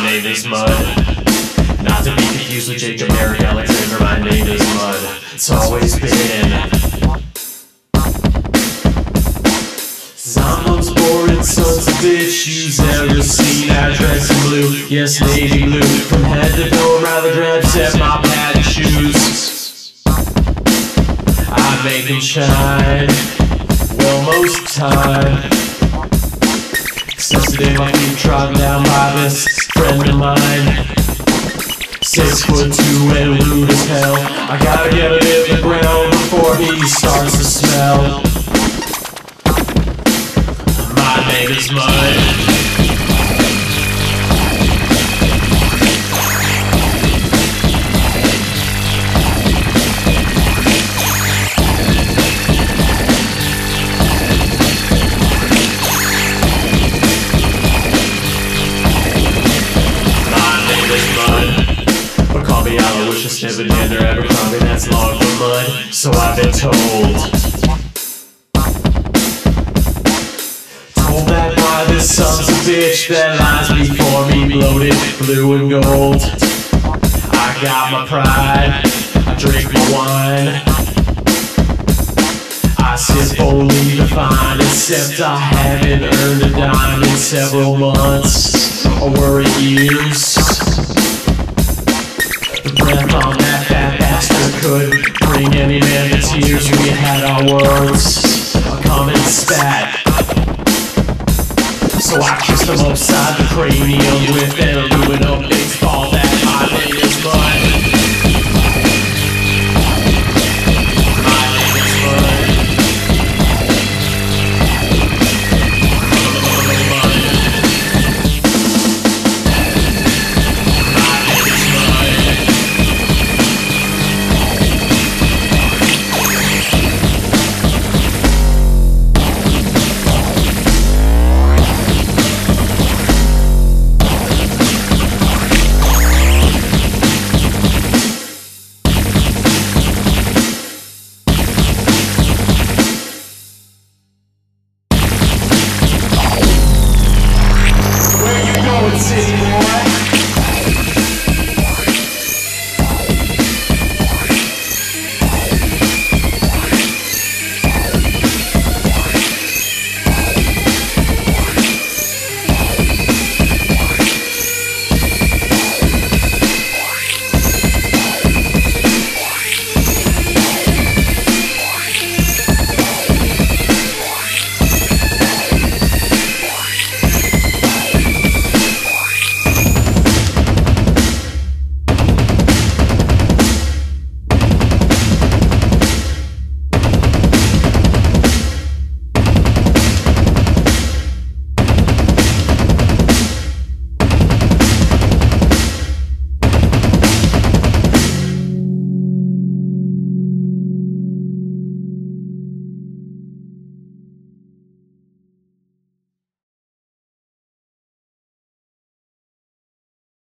name is Mud. Not to be confused with Jacob Eric Alexander, my name is Mud. It's always been. I'm those boring sons of bitch you've ever seen. I dress in blue, yes, navy blue. From head to toe, I'm rather drab, except my padded shoes. I make them shine, well, most of the time. Except today my feet trodden down by this friend of mine. 6'2" and rude as hell. I gotta get him in the ground before he starts to smell. My name is Mud. I wish I sniffed under Abercrombie, that's long for mud, so I've been told. Told that by this son's a bitch that lies before me, bloated, blue and gold. I got my pride, I drink my wine, I sip only to find, except I haven't earned a dime in several months, or were it years. The breath on that fat bastard could bring any man to tears. We had our words, a common spat. So I kissed him upside the cranium with an aluminum